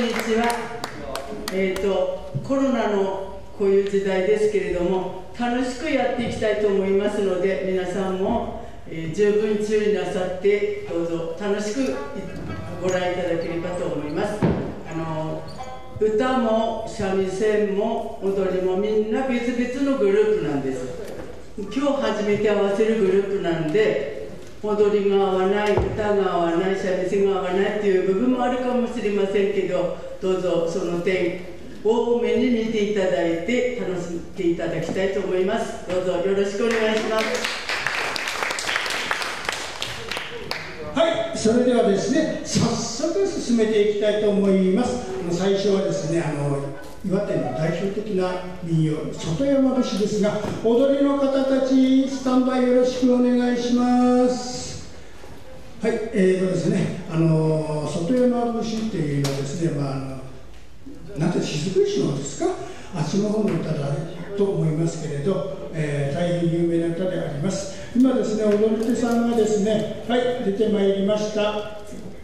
にちは。コロナのこういう時代ですけれども、楽しくやっていきたいと思いますので、皆さんも、十分注意なさって、どうぞ楽しくご覧いただければと思います。歌も三味線も踊りもみんな別々のグループなんです。今日初めて合わせるグループなんで、踊りが合わない、歌が合わない、三味線が合わないという部分もあるかもしれませんけど、どうぞその点多めに見ていただいて楽しんでいただきたいと思います。どうぞよろしくお願いします。 はい、それではですね、早速進めていきたいと思います。最初はですね、岩手の代表的な民謡、外山節ですが、踊りの方たち、スタンバイよろしくお願いします。はい、ですね、外山節っていうのはですね、なんて雫石のですか、あっちの方の歌だと思いますけれど、大変有名な歌であります。今ですね、踊り手さんがですね、はい、出てまいりました。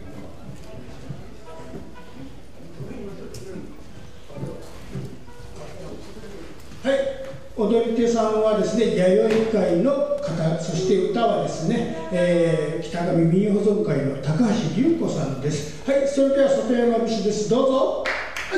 はい、踊り手さんはですね、弥生会の方、そして歌はですね、北上民謡保存会の高橋隆子さんです。はい、それでは外山節です。どうぞ。はい。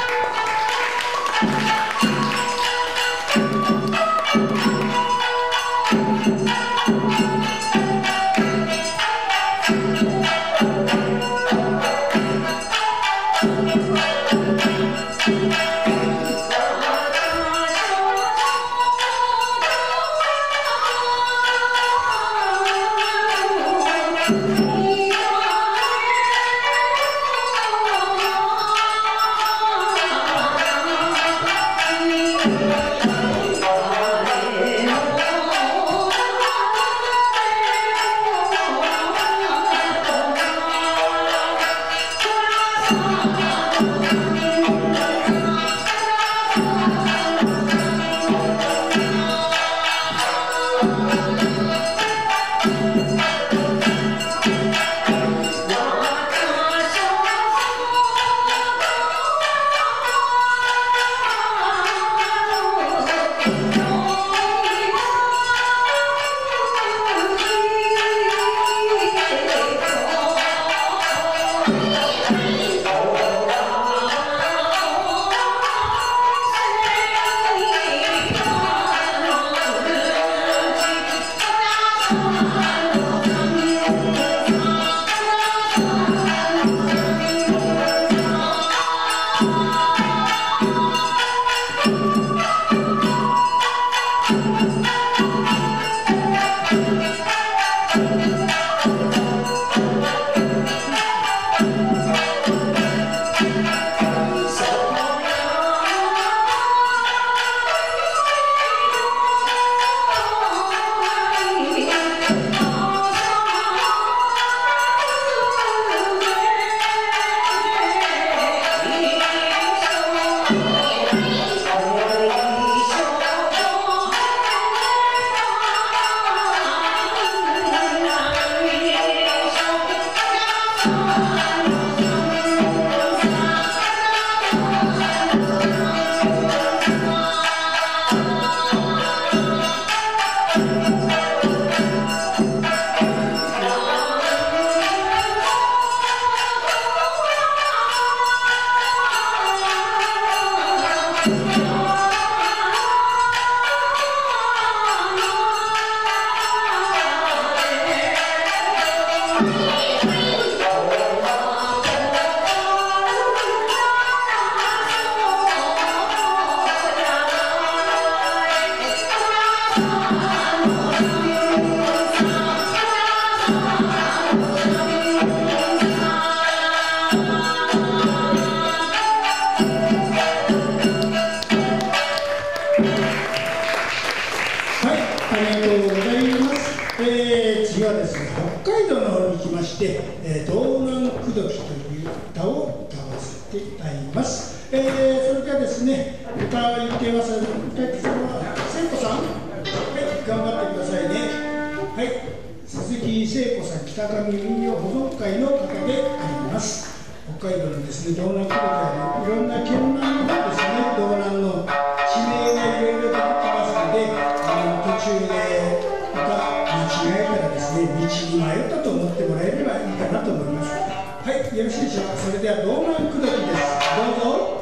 道南口説きという歌を歌わせていただきます。それではですね、歌い手は聖子さん、はい、頑張ってくださいね。はい、鈴木聖子さん、北上民謡保存会の方であります。 北海道のですね、道南区域いろんな県南の方ですね、道南の地名がいろいろ出てきますので、途中でまた道がえたらですね、道に迷ったと思ってもらえればいいかなと思います。はい、よろしいでしょうか。それでは道南口説きです。どうぞ。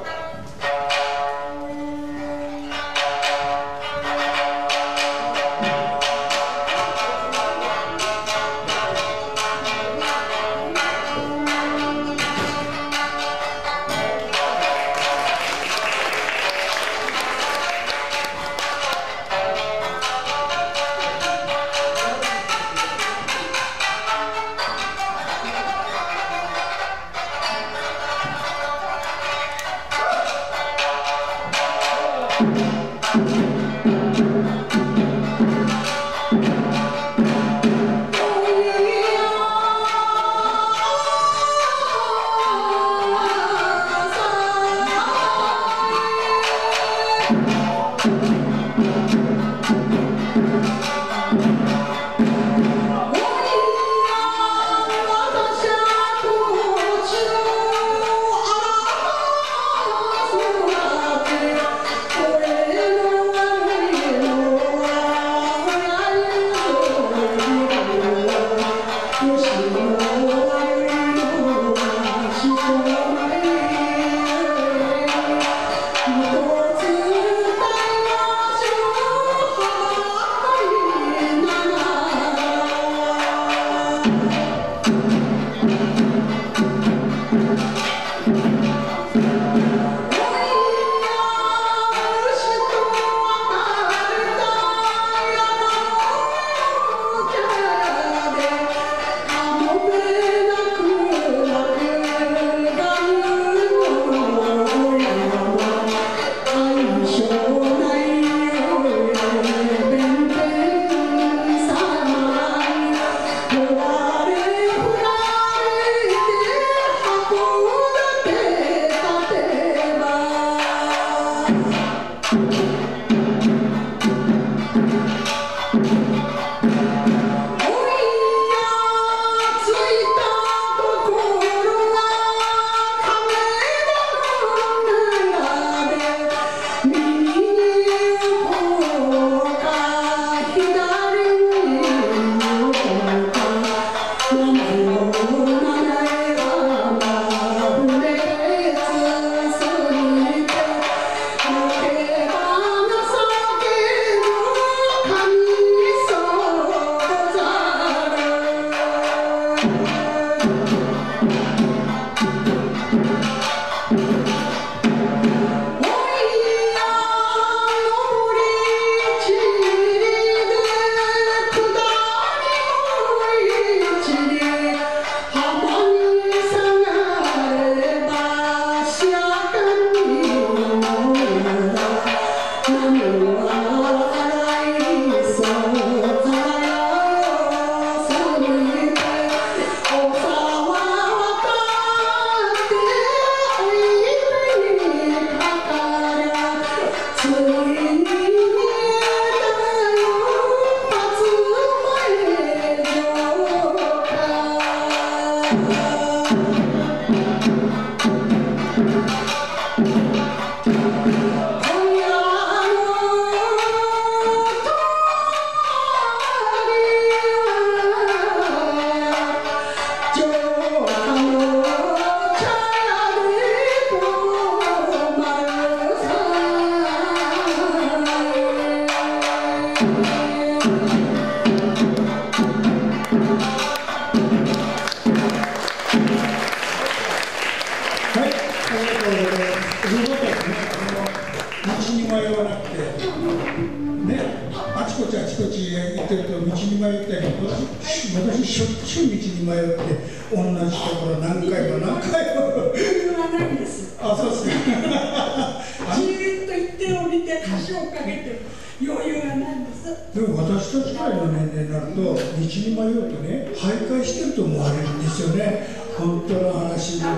私しょっちゅう道に迷って同じところ何回も何回も余裕がないんです。あ、そうですね。じーっと行って降りて橋をかけて余裕がないんです。でも私たちくらいの年齢になると道に迷うとね、徘徊してると思われるんですよね。本当の話で。はい、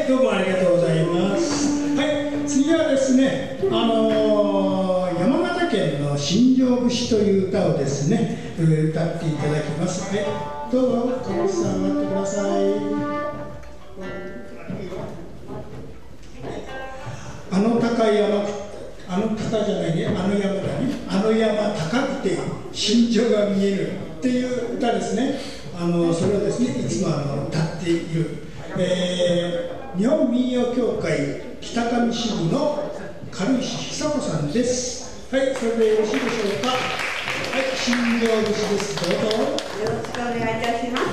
どうもありがとうございます。はい、次はですね、山形県の新庄節という歌をですね、歌っていただきます。はい、どうぞ、小松さん待ってください。 あの高い山、あの高じゃないね、あの山だね、あの山高くて身長が見えるっていう歌ですね。それをですね、いつも歌っている、日本民謡協会北上支部の軽石久子さんです。はい、それでよろしいでしょうか。はい、新行節です。どうぞ。よろしくお願いいたします。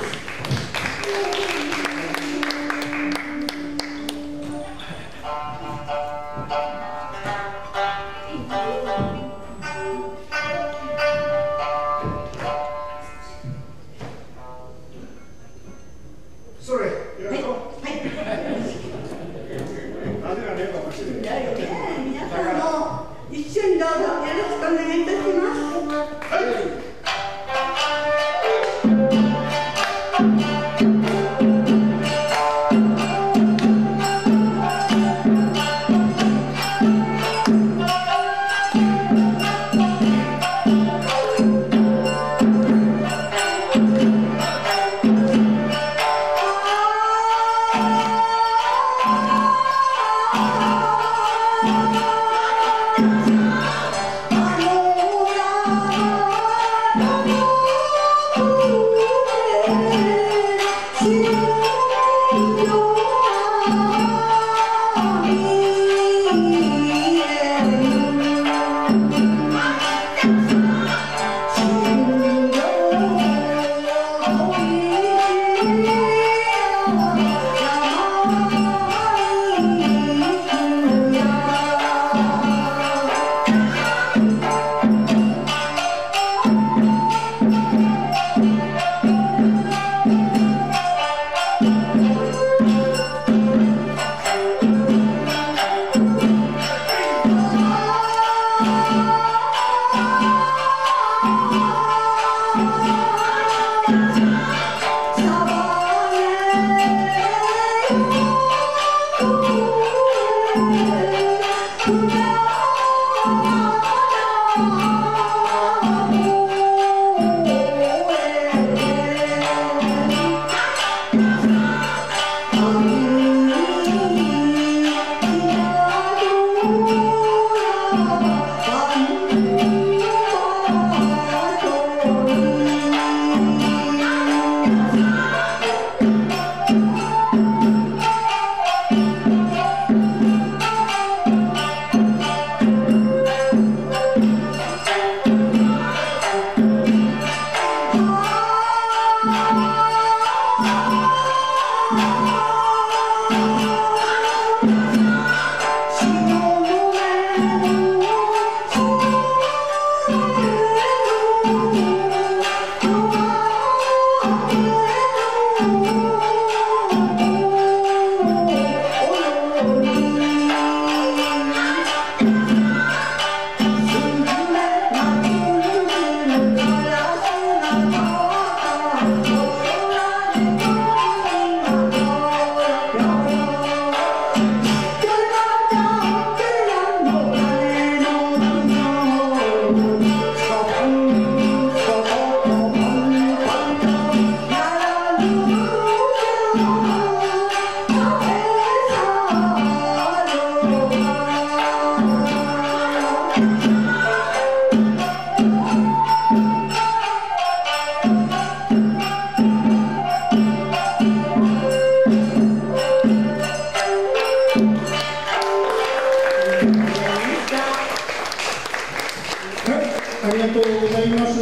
ありがとうございます。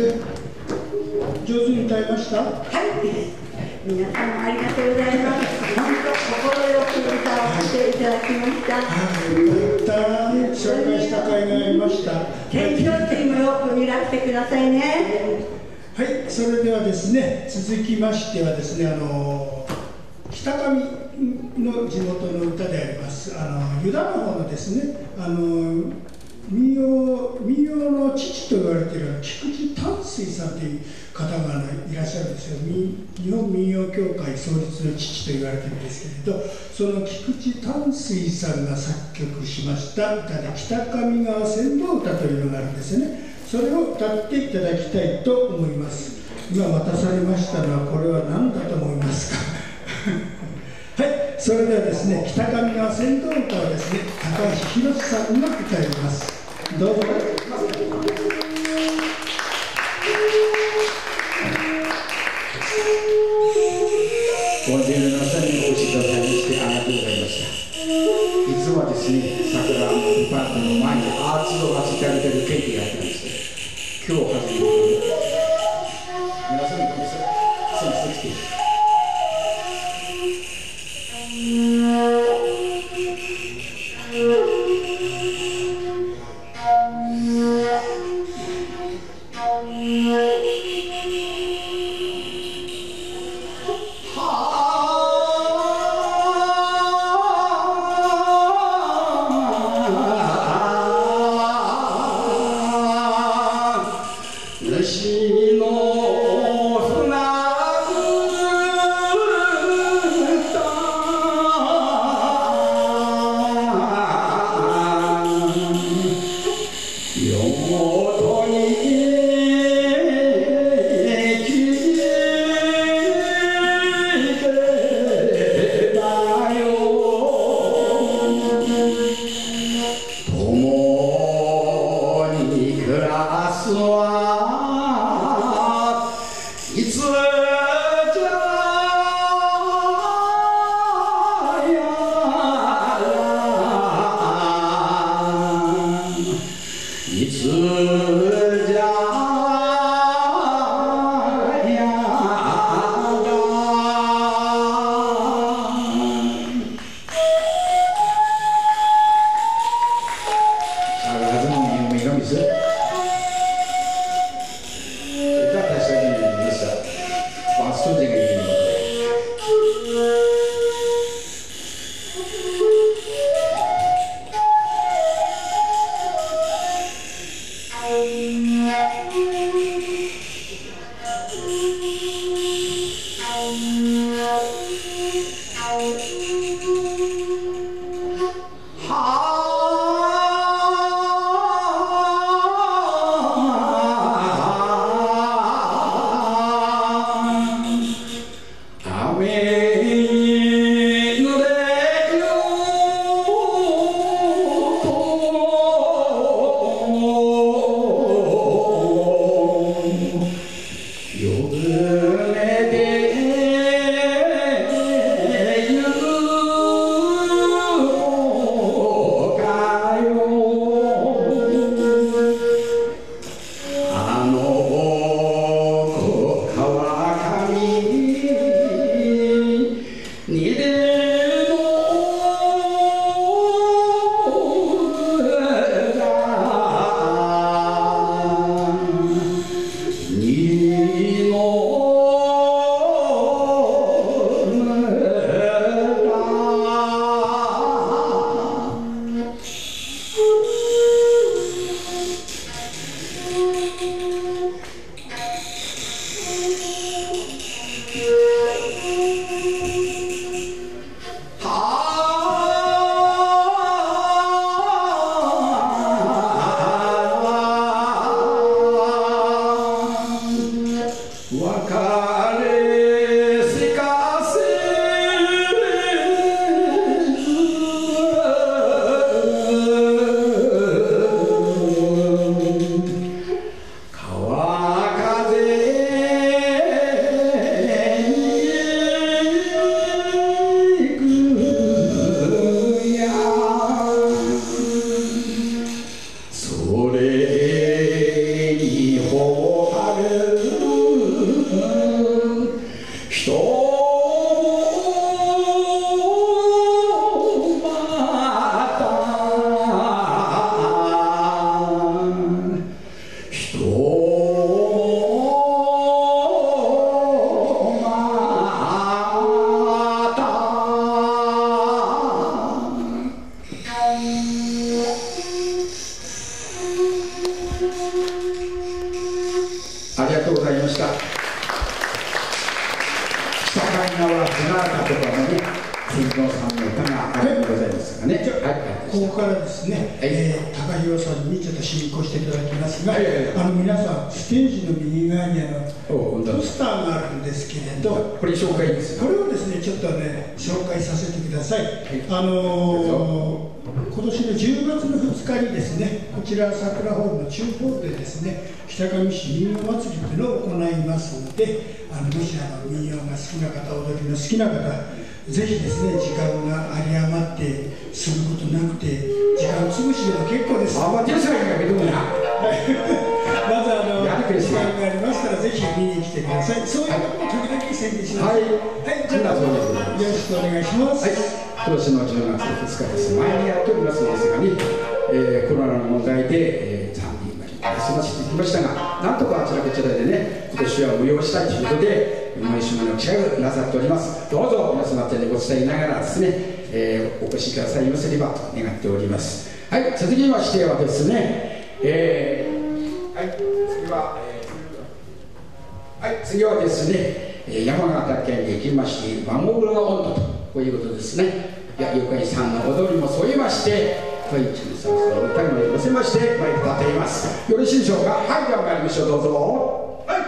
上手に歌いました。 はい。皆様ありがとうございます。本当心よく歌わせていただきました。 はい、紹介した甲斐がありました。 天気予報もよく見らせてくださいね。 はい、それではですね、続きましてはですね、北上の地元の歌であります、湯田の方のですね、民謡の父と言われている菊池丹水さんという方がいらっしゃるんですよ。日本民謡協会創立の父と言われているんですけれど、その菊池丹水さんが作曲しました歌で、北上川船頭歌というのがあるんですよね。それを歌っていただきたいと思います。今渡されましたのは、これは何だと思いますか？ それではですね、北上川線道歌をですね、高橋宏さんが歌います。どうぞ。 ご自由の皆さんにお越しいただきましてありがとうございました。いつもはですね、桜デパートの前にアーチを走ってあげてるケーキがあってまして、今日初めて皆さんにごめんなさい、すみません。 ありがとうございました。北上川船中とかもね、 天皇さんの歌がありございますがね、 ここからですね、高弘さんにちょっと進行していただきますが、皆さん、ステージの右側にポスターがあるんですけれど、 これ紹介です。 これをですね、ちょっとね、紹介させてください。今年の10月の2日にですね、こちら桜ホールの中ホールでですね、北上市民謡祭りというのを行いますので、もし民謡が好きな方、踊りの好きな方、ぜひですね、時間が有り余ってすることなくて、時間潰しでも結構です。 まず時間がありましたら、ぜひ見に来てください。そういうことも時々宣伝します。はい、じゃあ、よろしくお願いします。 今年の10月2日です。前にやっておりますんですがね、コロナの問題で、残念な休ませていきましたが、なんとかあちらこちらでね、今年は無用したいということで、毎週の記者をなさっております。どうぞ皆様手でご伝えながらですね、お越しくださいませればと願っております。はい、続きましてはですね、次はですね、山形県に行きまして、マモグラ温度とこういうことですね。妖怪さんの踊りも添えまして、小市のさんの歌に乗せまして、前に立っています。よろしいでしょうか。はい、では参りましょう。どうぞ。はい。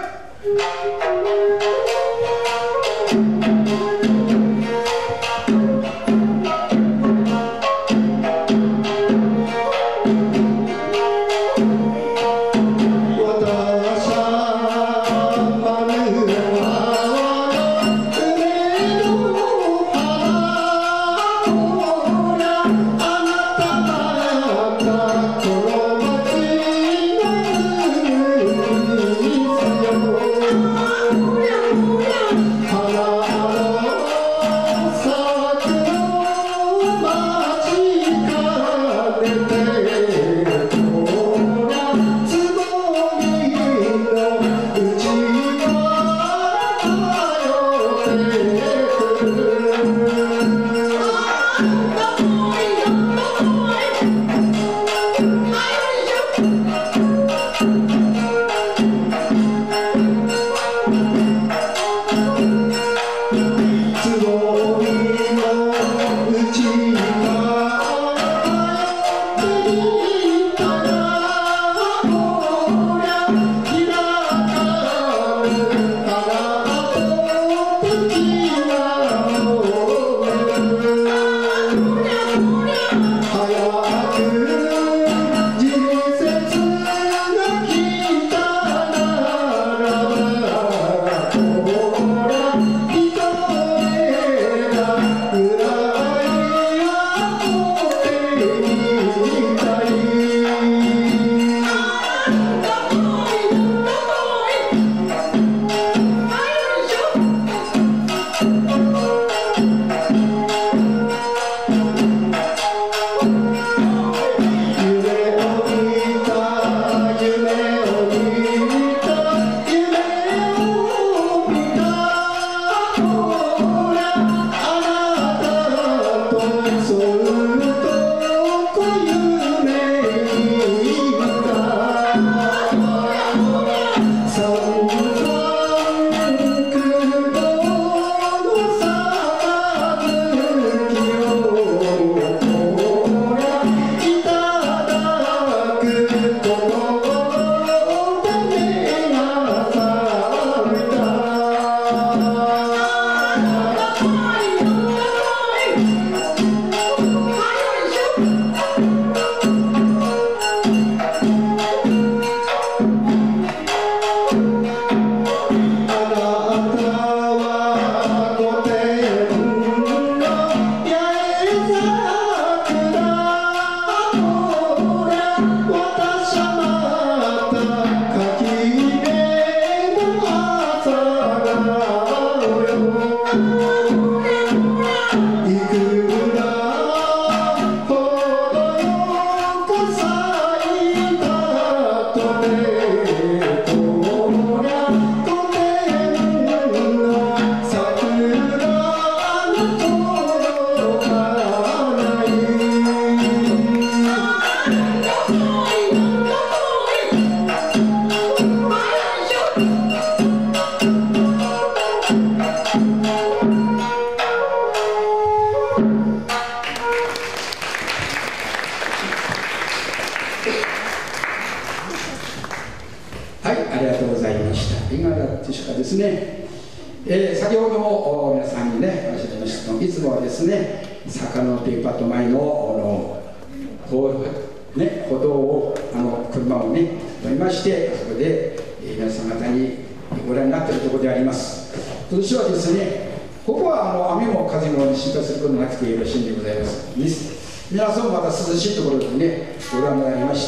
ですね、先ほども皆さんにねおっしゃいましたが、いつもはですね坂のデパート前の歩道を車をね止めまして、そこで、皆さん方にご覧になっているところであります。今年はですね、ここは雨も風も心配することなくてよろしいんでございます。皆さんもまた涼しいところでねご覧になりまして、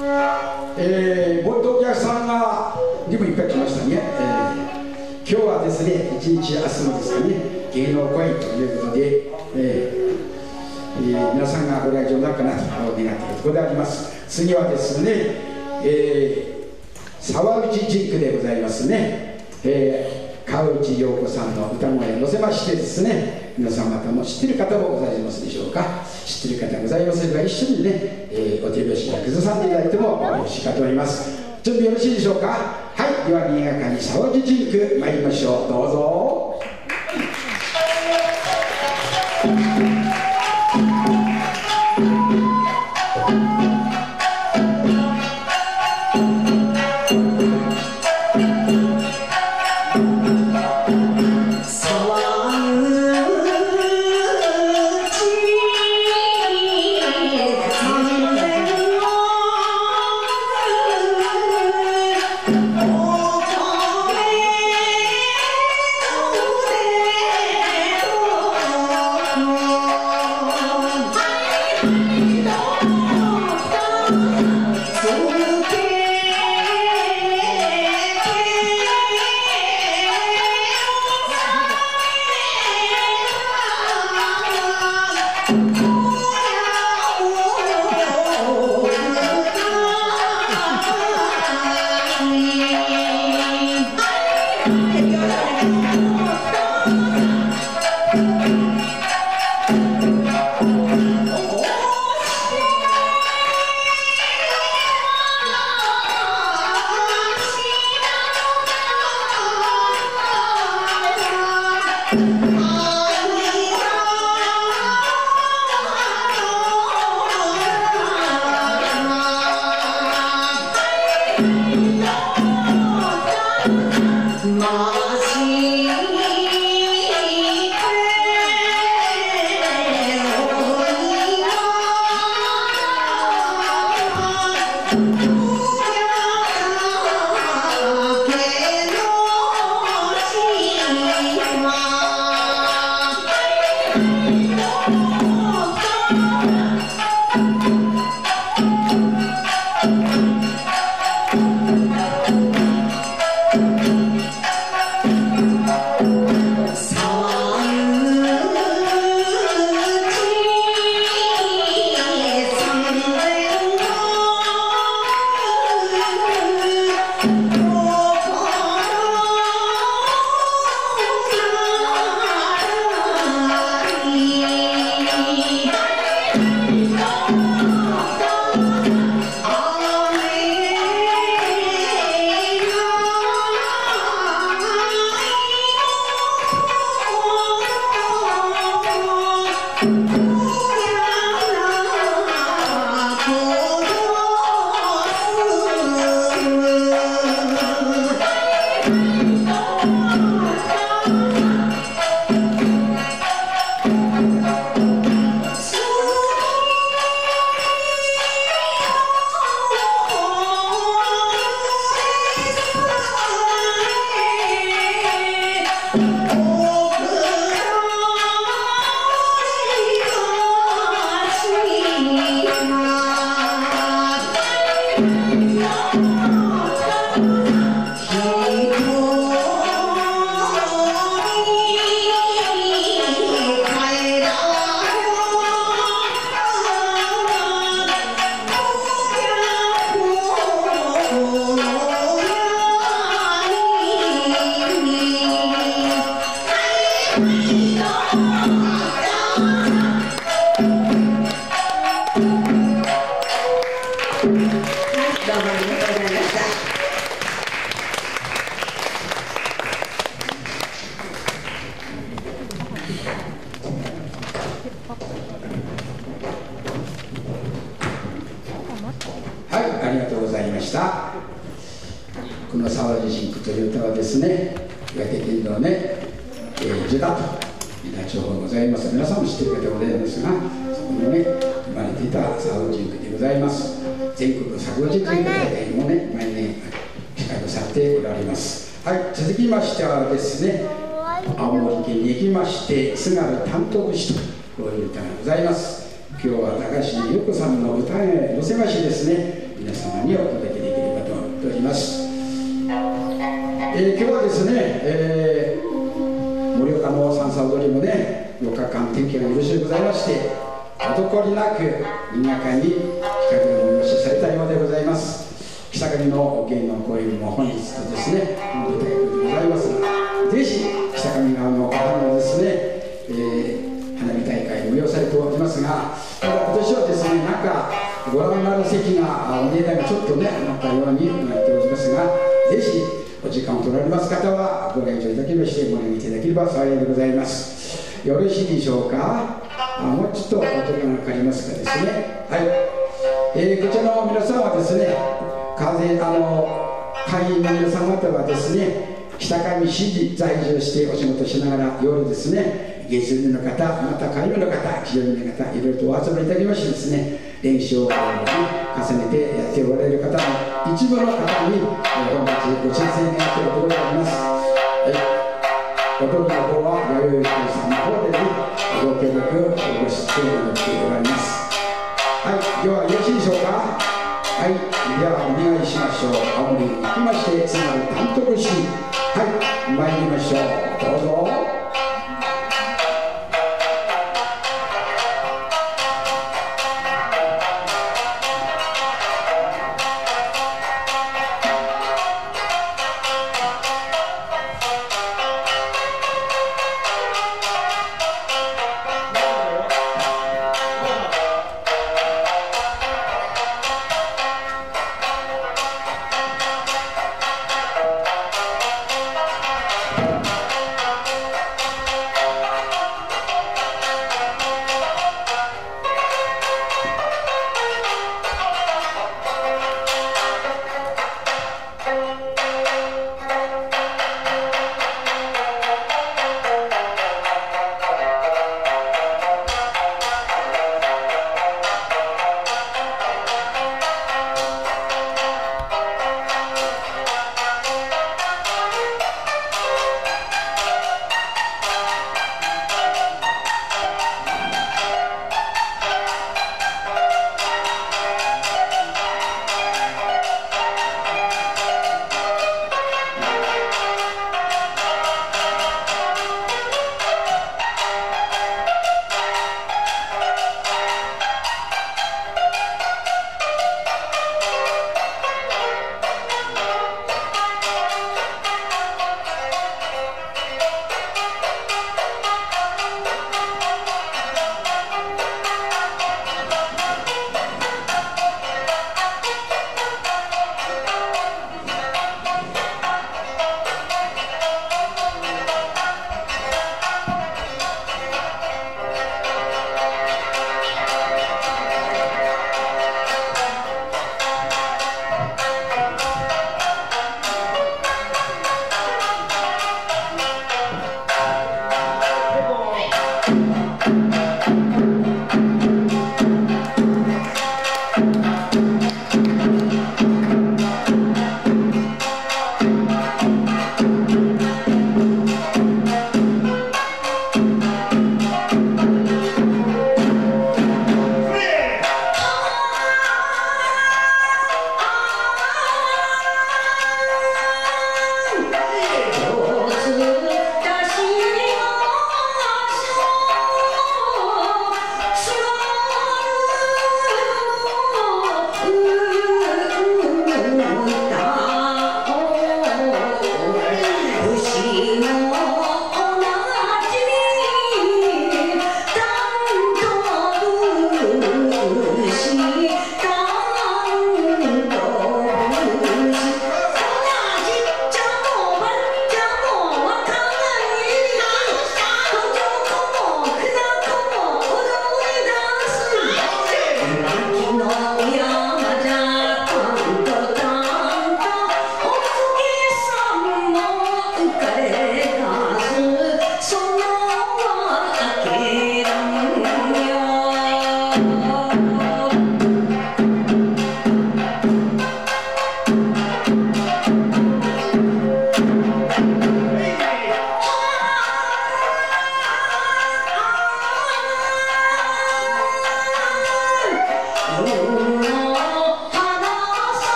冒頭お客さんがにもいっぱい来ましたね。今日はですね、一日明日もですね、芸能公演ということで、皆さんがご来場になるかなと願っているところであります。次はですね、沢口ジンクでございますね。川内陽子さんの歌声を乗せましてですね、皆さん方も知っている方もございますでしょうか。知っている方ございませんが、一緒にね、お手拍子や崩さんでいただいてもよろしいかと思います。準備よろしいでしょうか。はい、ではにぎやかに沢口ジンク参りましょう。どうぞ。 今この沢地真区という歌はですね、岩手県のね、樹だという情報がございます。皆さんも知っている方でございますが、そこのね、生まれていた沢地真区でございます。全国作語人という大会もね、毎年司会をされておられます。はい、続きましてはですね、青森県に行きまして、津軽担当節とこういう歌がございます。今日は高橋優子さんの歌へ乗せましてですね、皆様にお届けできればと思っております。今日はですね、盛岡の三叉踊りもね、4日間天気がよろしゅうございまして、滞りなくにぎやかに企画が催しされたようでございます。北上の芸能公演も本日とですね、舞台でございますが、ぜひ北上側の方もですね、花火大会を催されておりますが、ただ今年はですね、なんかご覧になる席がお値段がちょっとね、なったようになっておりますが、ぜひお時間を取られます方はご来場いただきましてご覧いただければ幸いでございます。よろしいでしょうか。もうちょっとお時間がかかりますかですね。はい、こちらの皆さんはですね、会員の皆様方はですね、北上市に在住してお仕事しながら夜ですね、月曜日の方、また火曜日の方、金曜日の方、いろいろとお集まりいただきましてですね、練習を重ねてやっておられる方の一部の方に本日ご申請がやっているところであります。踊りの方は弥生さんの方でご協力ご出演をしておられます。はい、ではよろしいでしょうか。はい、ではお願いしましょう。青森に行きまして津軽担当節、はい、参りましょう。どうぞ。 「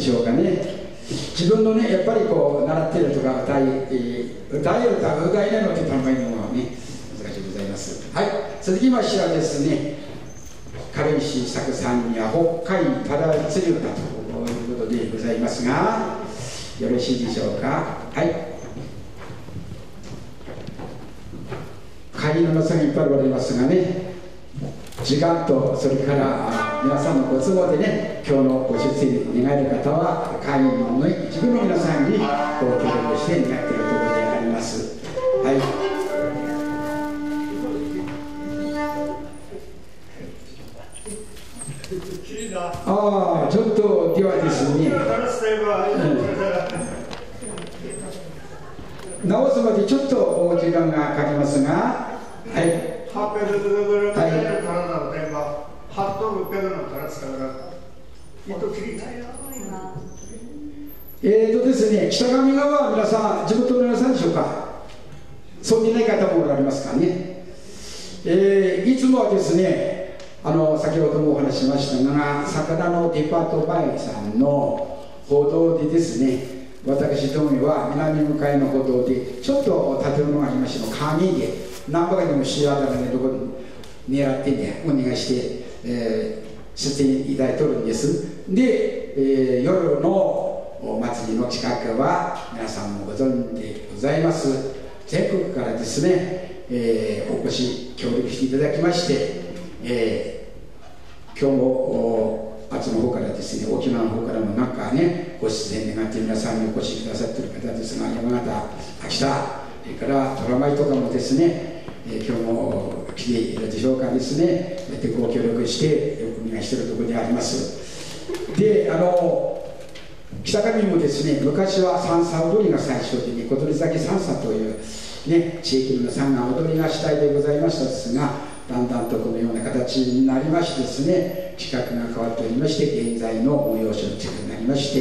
しょうかね。自分のね、やっぱりこう習っているとか歌える歌歌えないのって考えるのはね、難しいございます。はい、続きましてはですね、軽石作さんには北海ただ釣り歌ということでございますが、よろしいでしょうか。はい、会員の皆さんがいっぱいおられますがね、時間とそれから皆さんのご都合でね、今日のご出演願える方は会員の一部の皆さんにご協力して願っているところであります。はい、ちょっとではですね、直すまでちょっとお時間がかかりますが、はい。ですね、北上川は皆さん、地元の皆さんでしょうか。そうでない方もおられますかね。いつもはですね、先ほどもお話ししましたが、魚のデパートバイさんの報道でですね、私どもは南向かいの歩道でちょっと建物がありましての陰で何ばかりもシアターがね、どこに狙ってね、お願いして、出演いただいておるんです。で、夜のお祭りの近くは皆さんもご存知でございます、全国からですね、お越し協力していただきまして、今日もあっちの方からですね、沖縄の方からもなんかね、ご出演願って皆さんにお越しくださっている方ですが、山形、秋田、それから虎舞とかもですね、今日も来ているでしょうかですね、ご協力してお願いしているところであります。で、北上もですね、昔は三叉踊りが最初でね、小鳥崎三叉というね、地域の皆さんが踊りが主体でございましたですが、だんだんとこのような形になりましてですね、企画が変わっておりまして、現在の催しの地区になりまして、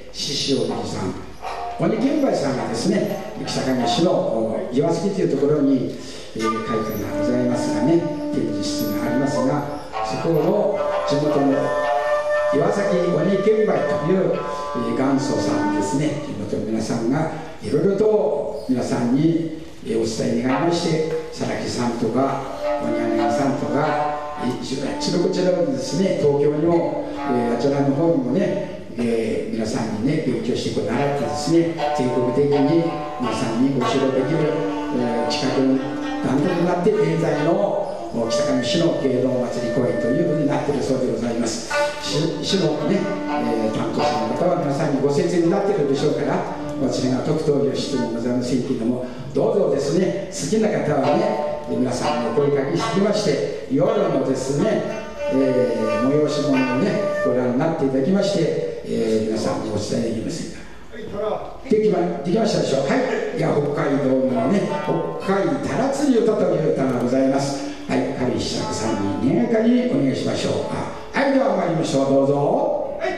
獅子踊りさん、鬼剣梅さんがですね、北上市の岩槻というところに、会館がございますがね、展示室がありますが、そこの地元の岩崎鬼剣梅という元祖さんですね、地元の皆さんがいろいろと皆さんにお伝え願いまして、佐々木さんとか鬼柳さんとか、ちのこちらのですね、東京にも、あちらの方にもね、皆さんにね、勉強して習ってですね、全国的に皆さんにご指導できる、近くに段取りになって、現在の北上市の芸能祭り公園というふうになっているそうでございます。市のね、担当者の方は皆さんにご説明になっているでしょうから、私が特等をしてもございませんけれども、どうぞですね、好きな方はね、皆さんにお声かけしてきまして、夜のですね、催し物をね、ご覧になっていただきまして、皆さんにお伝えできませんか。できましたでしょう。はい。いや、北海道のね、北海たらつり歌という歌がございます。はい、軽石作さんに願いかにお願いしましょう。はい、では参りましょう。どうぞ。はい。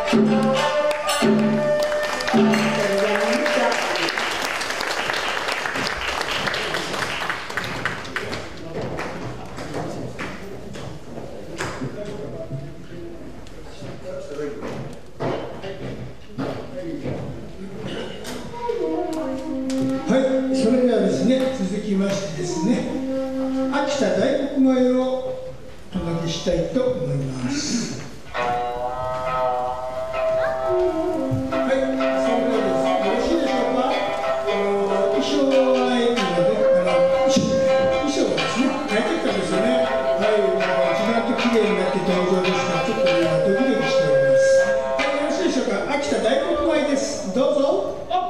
それではですね、続きましてですね、秋田大黒米をお届けしたいと思います。はい、それではですね、よろしいでしょうか。衣装がないので、衣装がですね、変えてきたんですよね。はい、一段と綺麗になって登場ですが、ちょっと今ドキドキしております。はい、よろしいでしょうか。秋田大黒米です。どうぞ。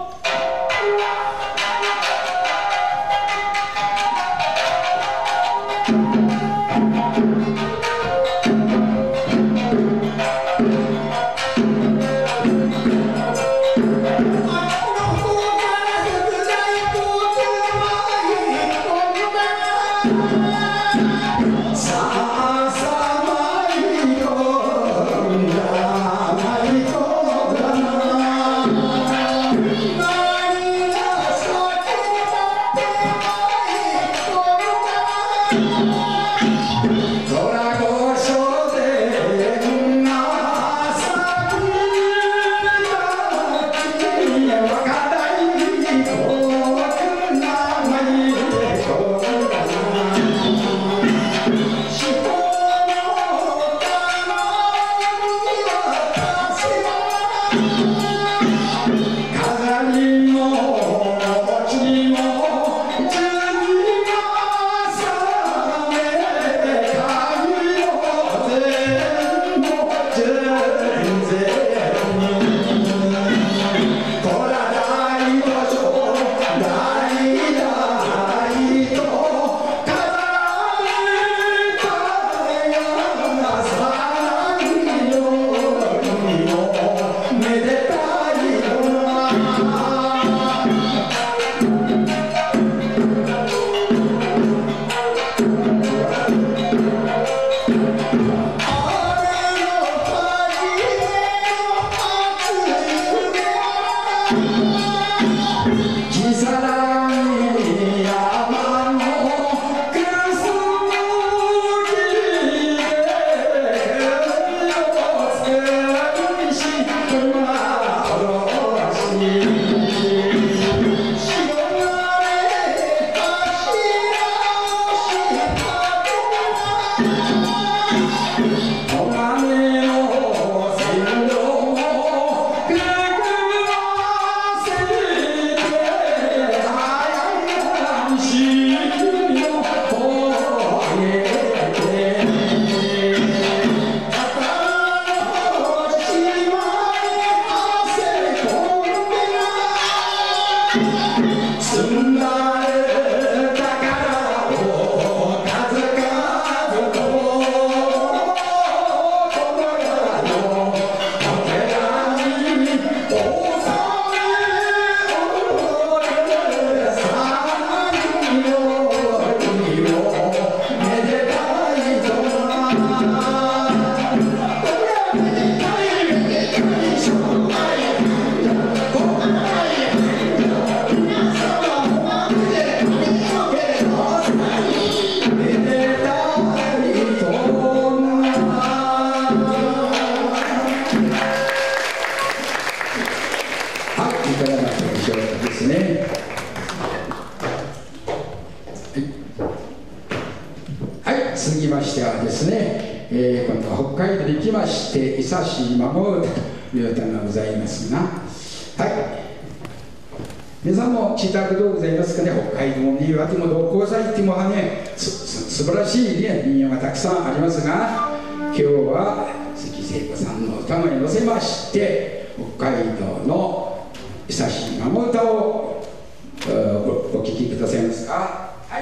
続きましてはですね、今度は北海道に行きまして「久しい孫歌」という歌がございますが、はい、皆さんも聞いたことございますかね。北海道も新潟もどこをさ行ってもはね、素晴らしい、ね、民謡がたくさんありますが、今日は鈴木聖子さんの歌声に乗せまして北海道の「久しい孫歌」をお聴きくださいますか。はい、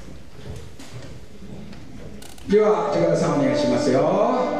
では高田さんお願いしますよ。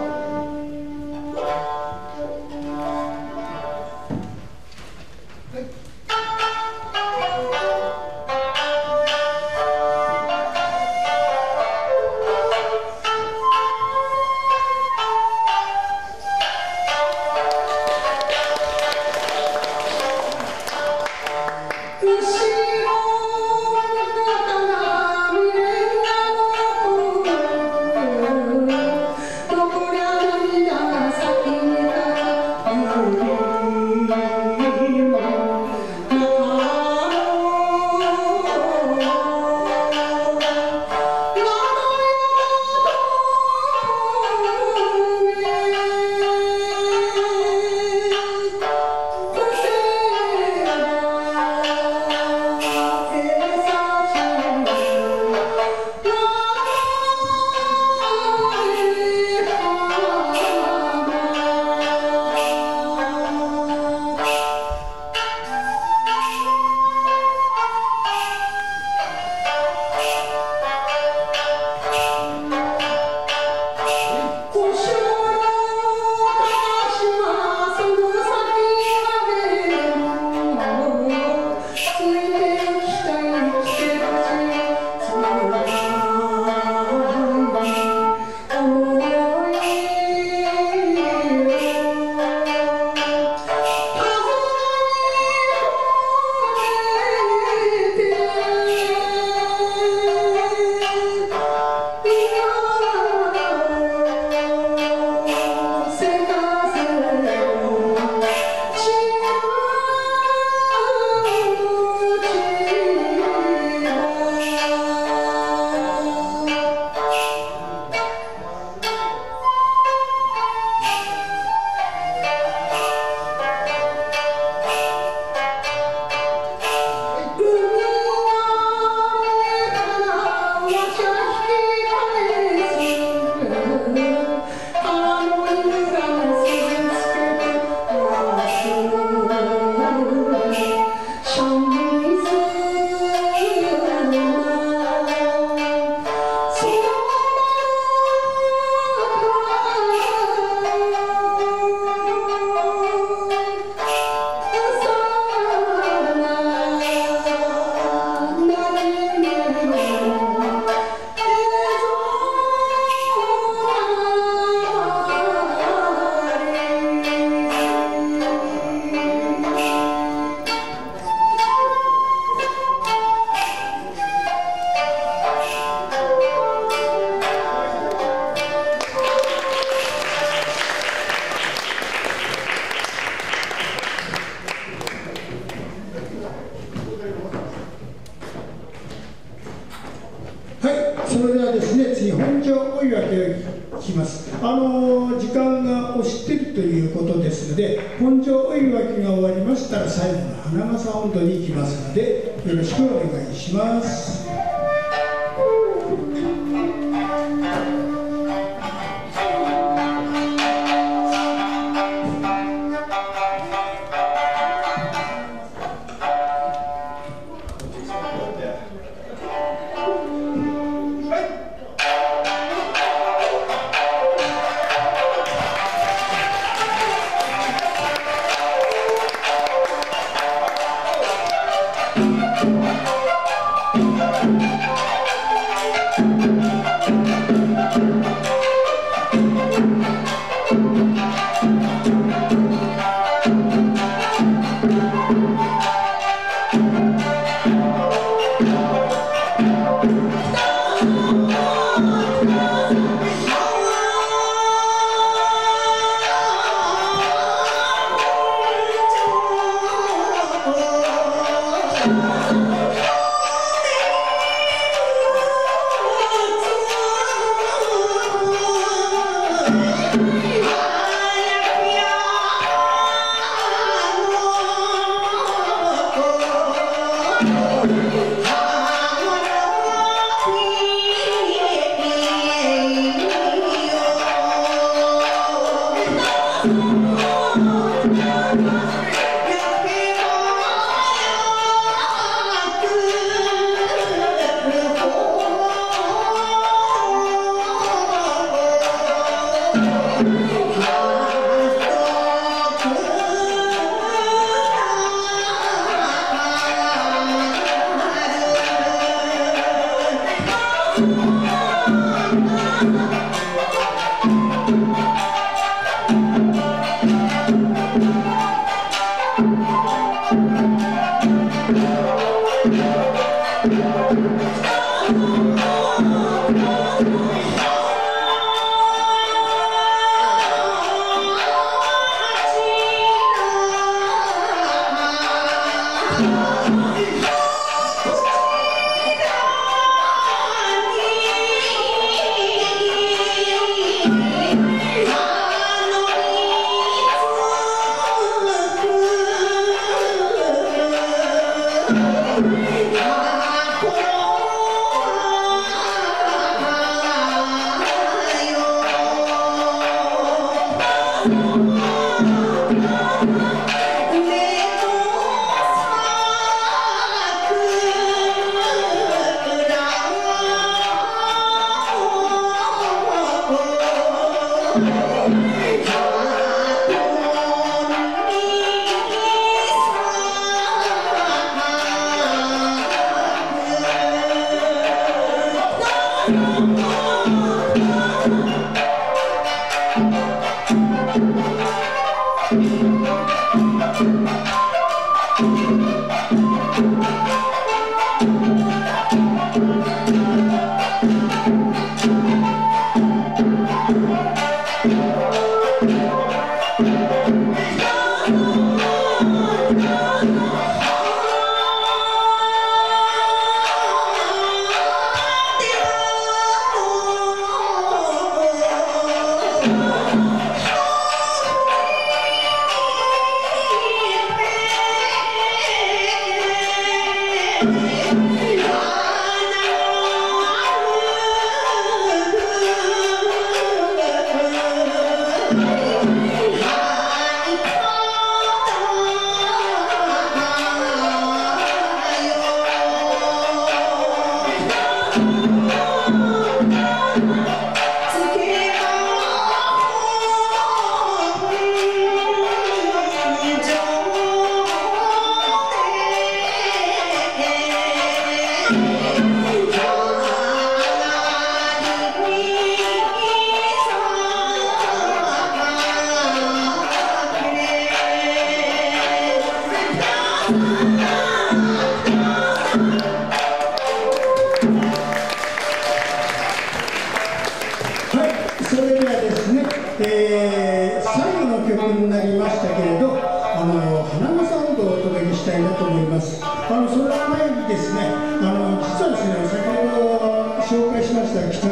それではですね、次、本庄お祝いを聞きます。時間が押しているということですので、本庄お祝いが終わりましたら、最後の花笠音頭に行きますので、よろしくお願いします。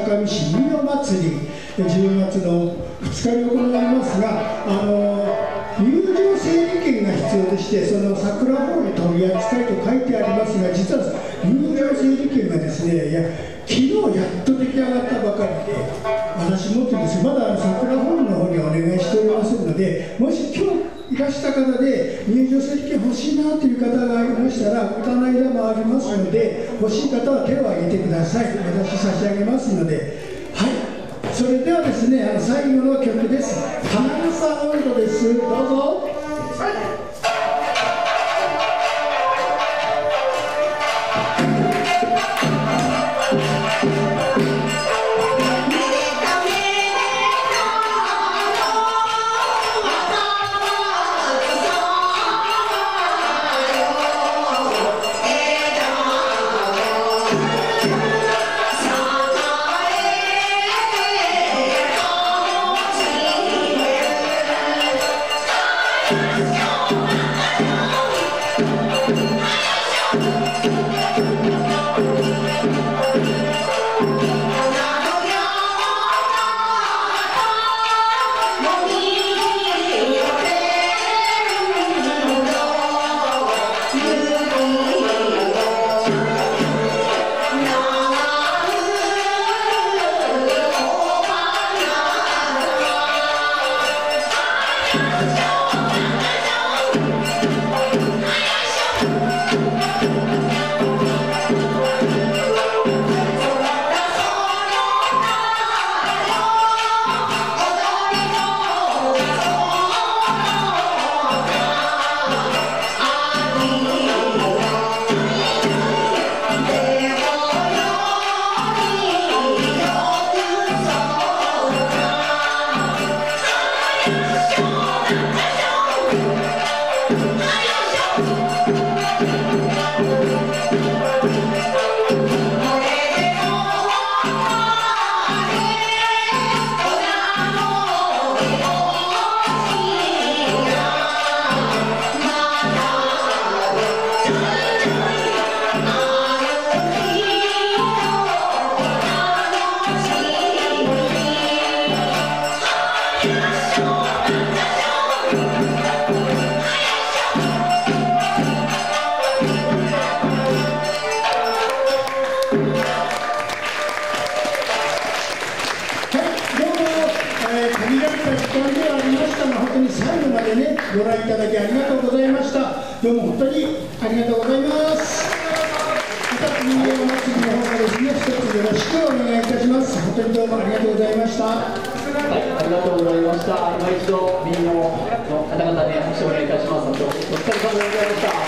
上市民謡祭り、10月の2日に行われますが、入場整理券が必要でして、その桜ホール取り扱いと書いてありますが、実は入場整理券がですね、昨日やっと出来上がったばかりで、私持ってるんですが、まだ桜ホールの方にお願いしておりますので、もし今日いらした方で入場整理券欲しいなという方がいましたら、歌の間もありますので、欲しい方は手を挙げてください。私差し上げますので。はい、それではですね、最後の曲です。花笠音頭です。どうぞ。最後までね、ご覧いただきありがとうございました。どうも本当にありがとうございます。また民謡祭りの方からですね、一つよろしくお願いいたします。本当にどうもありがとうございました。 はい、ありがとうございました。今一度民謡の方々に拍手をお願いいたします。お疲れ様でございました。